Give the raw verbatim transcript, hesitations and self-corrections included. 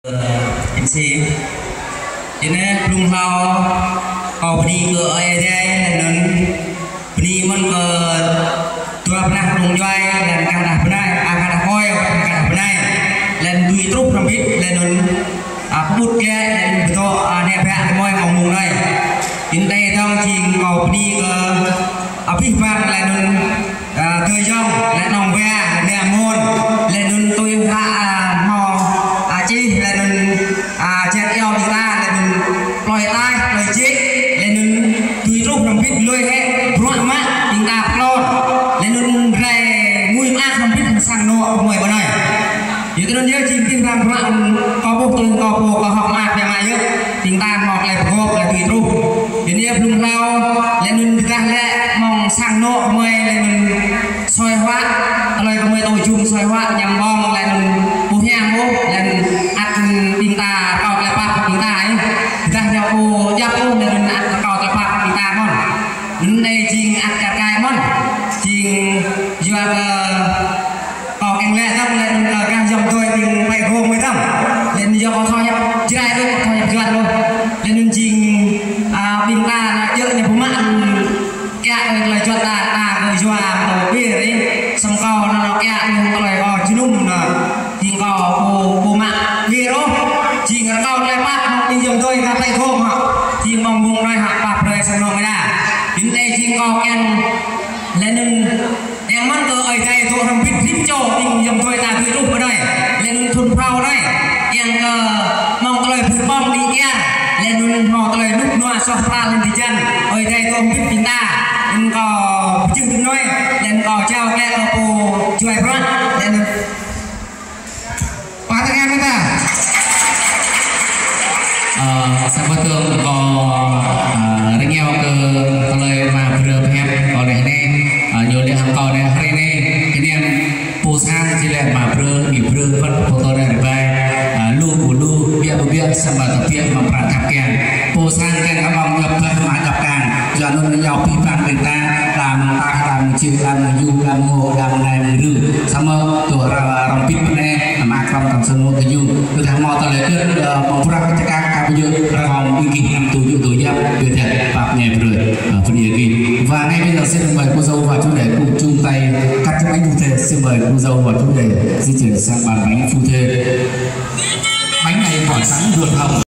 chính sĩ cho nên lùng lao có đi cửa ở đây nên đi mình có tua pernah lùng joy dan kada pernah kada koyo kada pernah dan duit truk rambit dan put ke dan betul ne pihak moi ngomong đây chính đây thông trình có đi ở phía bắc là nên thời gian là nòng ve là môn là nên tôi hạ mò chi là nên chết eo chúng ta là nên lòi tai lòi chết là nên tùy lúc làm biết lôi hết ruộng mắt chúng ta lo là nên rè mùi mát làm biết sang nọ ngoài bên này như tôi nhớ chim tim tham ruộng có bộ tương có bộ có học mát về mai chứ chúng ta học lại hộp là tùy lúc đến giờ lùng lao là nên chúng ta lại mong sang nọ ngoài là nên soi hóa lời của người tôi chung soi hóa nhằm bom là nên bố nhà bố là ăn chúng ta cọt lại bạc chúng ta ấy ra theo cô giáp cô là nên ăn cọt lại bạc chúng ta con đến đây chiên ăn cả gai món chiên vừa cọt canh lẹ xong lên càng dòng tôi mình phải gồm mới xong lên giờ có thôi nhá chưa ai đâu có thôi nhá chưa luôn lên nên chiên chúng ta chợ nhà bố mạng kẹt lời cho ta ta người doa đầu bia đấy xong co nó kẹt nhưng lời có chứ đúng là thì có cô cô mạng bia đó chỉ là câu lại bác đi dùng tôi ra tay khô họ thì mong vùng này học bạc rồi xong rồi đã đến đây chỉ có em lên nên em mắt tôi ở đây tôi không biết thích cho mình dùng tôi ta cứ lúc ở đây lên thun phao đây em mong tôi lời phụ bom đi kia lên nên họ tôi lời lúc noa so pha lên thì chân ở đây tôi không biết chúng ta nên có chừng từng nói nên có trao kẹt có cô chuối bớt nên quá tất cả ta sang bắt thương có rất nhiều cái lời mà vừa em có lẽ nên nhiều lẽ hàng có lẽ hay nên cái niệm phù sang chỉ là mà vừa bị vừa vẫn phù tôi đây bài lu của lu bia bia sang mà tập việc mà phải tập kèn phù sang cái các ông nhập cái mà nhập càng cho nên nhau pi phán người ta làm ta làm chữ làm du làm ngô làm này làm rư xong rồi tuổi là làm pin này mà không làm sân cái du từ tháng một tới lấy được một phút cái các các bây giờ còn đi kịp năm tuổi tuổi giáp tuyệt đẹp bạc nhẹ rồi phần nhiều kỳ và ngay bây giờ xin mời cô dâu và chú rể cùng chung tay cắt chiếc bánh phu thê. Xin mời cô dâu và chú rể di chuyển sang bàn bánh phu thê. Bánh này vỏ trắng ruột hồng.